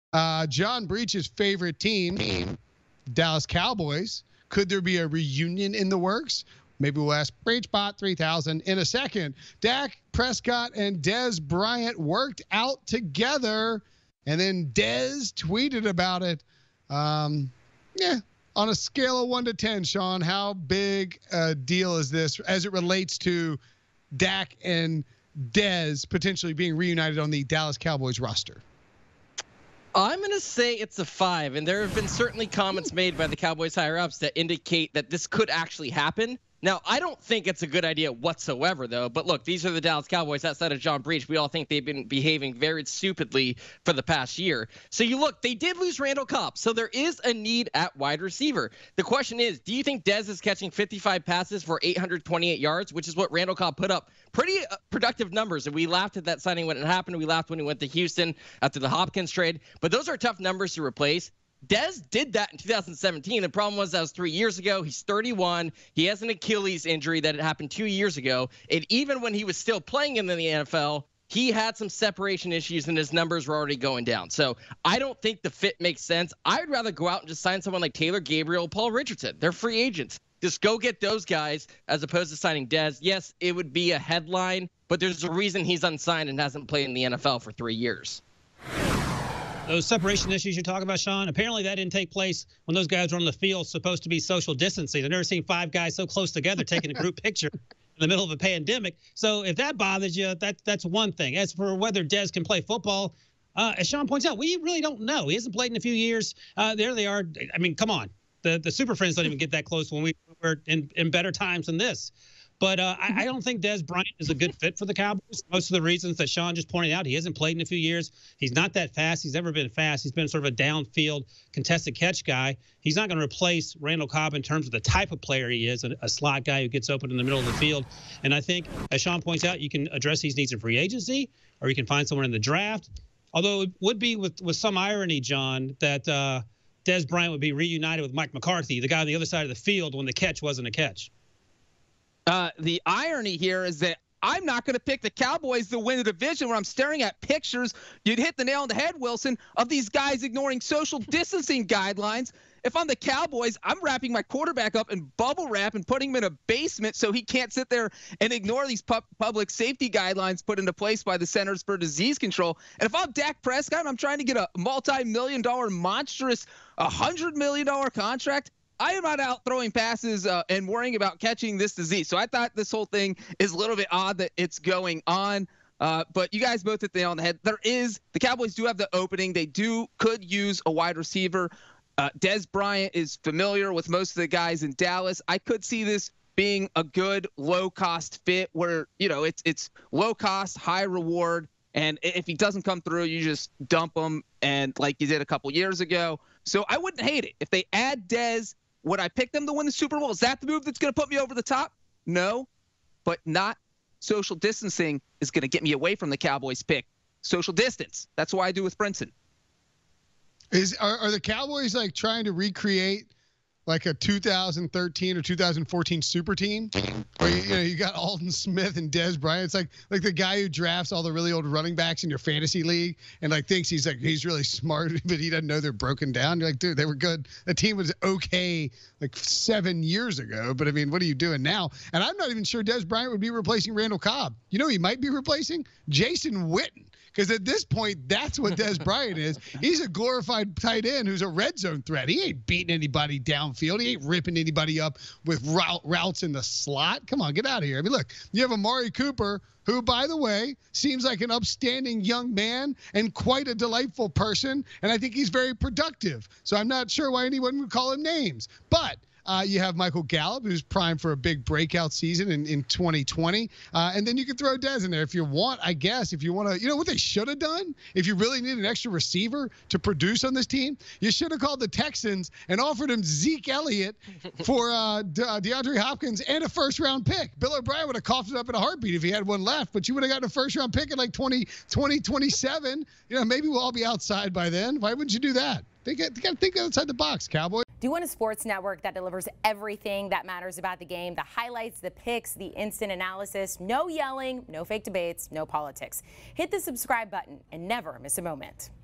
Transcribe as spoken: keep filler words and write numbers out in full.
Uh, John Breach's favorite team, Dallas Cowboys. Could there be a reunion in the works? Maybe we'll ask BreachBot three thousand in a second. Dak Prescott and Dez Bryant worked out together, and then Dez tweeted about it. Um, yeah, on a scale of one to ten, Sean, how big a deal is this as it relates to Dak and Dez potentially being reunited on the Dallas Cowboys roster? I'm going to say it's a five, and there have been certainly comments made by the Cowboys higher-ups that indicate that this could actually happen. Now, I don't think it's a good idea whatsoever, though. But look, these are the Dallas Cowboys outside of John Breach. We all think they've been behaving very stupidly for the past year. So you look, they did lose Randall Cobb. So there is a need at wide receiver. The question is, do you think Dez is catching fifty-five passes for eight hundred twenty-eight yards, which is what Randall Cobb put up? Pretty uh, productive numbers. And we laughed at that signing when it happened. We laughed when he went to Houston after the Hopkins trade. But those are tough numbers to replace. Dez did that in two thousand seventeen. The problem was that was three years ago. He's thirty-one. He has an Achilles injury that had happened two years ago. And even when he was still playing in the N F L, he had some separation issues and his numbers were already going down. So I don't think the fit makes sense. I'd rather go out and just sign someone like Taylor Gabriel, Paul Richardson. They're free agents. Just go get those guys as opposed to signing Dez. Yes, it would be a headline, but there's a reason he's unsigned and hasn't played in the N F L for three years. Those separation issues you're talking about, Sean, apparently that didn't take place when those guys were on the field supposed to be social distancing. I've never seen five guys so close together taking a group picture in the middle of a pandemic. So if that bothers you, that that's one thing. As for whether Dez can play football, uh, as Sean points out, we really don't know. He hasn't played in a few years. Uh, there they are. I mean, come on. The the Super Friends don't even get that close when we were in, in better times than this. But uh, I, I don't think Dez Bryant is a good fit for the Cowboys. Most of the reasons that Sean just pointed out, he hasn't played in a few years. He's not that fast. He's never been fast. He's been sort of a downfield contested catch guy. He's not going to replace Randall Cobb in terms of the type of player he is, a, a slot guy who gets open in the middle of the field. And I think, as Sean points out, you can address these needs in free agency, or you can find someone in the draft. Although it would be with, with some irony, John, that uh, Dez Bryant would be reunited with Mike McCarthy, the guy on the other side of the field when the catch wasn't a catch. Uh, the irony here is that I'm not going to pick the Cowboys to win the division when I'm staring at pictures. You'd hit the nail on the head, Wilson, of these guys ignoring social distancing guidelines. If I'm the Cowboys, I'm wrapping my quarterback up in bubble wrap and putting him in a basement so he can't sit there and ignore these pu- public safety guidelines put into place by the Centers for Disease Control. And if I'm Dak Prescott and I'm trying to get a multi-million dollar monstrous one hundred million dollars contract, I am not out throwing passes uh, and worrying about catching this disease. So I thought this whole thing is a little bit odd that it's going on. Uh, but you guys both hit the nail on the head. There is the Cowboys do have the opening. They do could use a wide receiver. Uh, Dez Bryant is familiar with most of the guys in Dallas. I could see this being a good low cost fit where, you know, it's it's low cost, high reward. And if he doesn't come through, you just dump him. And like you did a couple years ago. So I wouldn't hate it if they add Dez. Would I pick them to win the Super Bowl? Is that the move that's going to put me over the top? No, but not social distancing is going to get me away from the Cowboys pick. Social distance. That's what I do with Brinson. Is are, are the Cowboys like trying to recreate like a two thousand thirteen or two thousand fourteen super team where you, you know you got Alden Smith and Dez Bryant? It's like like the guy who drafts all the really old running backs in your fantasy league and like thinks he's like he's really smart, but he doesn't know they're broken down. You're like, dude, they were good. The team was okay like seven years ago, but I mean, what are you doing now? And I'm not even sure Dez Bryant would be replacing Randall Cobb. You know, he might be replacing Jason Witten. Because at this point, that's what Dez Bryant is. He's a glorified tight end who's a red zone threat. He ain't beating anybody downfield. He ain't ripping anybody up with route, routes in the slot. Come on, get out of here. I mean, look, you have Amari Cooper, who, by the way, seems like an upstanding young man and quite a delightful person. And I think he's very productive. So I'm not sure why anyone would call him names. But Uh, you have Michael Gallup, who's primed for a big breakout season in, in twenty twenty. Uh, and then you can throw Dez in there if you want, I guess. If you want to, you know what they should have done? If you really need an extra receiver to produce on this team, you should have called the Texans and offered him Zeke Elliott for uh, De- uh, DeAndre Hopkins and a first-round pick. Bill O'Brien would have coughed it up in a heartbeat if he had one left, but you would have gotten a first-round pick at like twenty, twenty, twenty-seven. You know, maybe we'll all be outside by then. Why wouldn't you do that? They got to think outside the box, Cowboys. Do you want a sports network that delivers everything that matters about the game? The highlights, the picks, the instant analysis, no yelling, no fake debates, no politics. Hit the subscribe button and never miss a moment.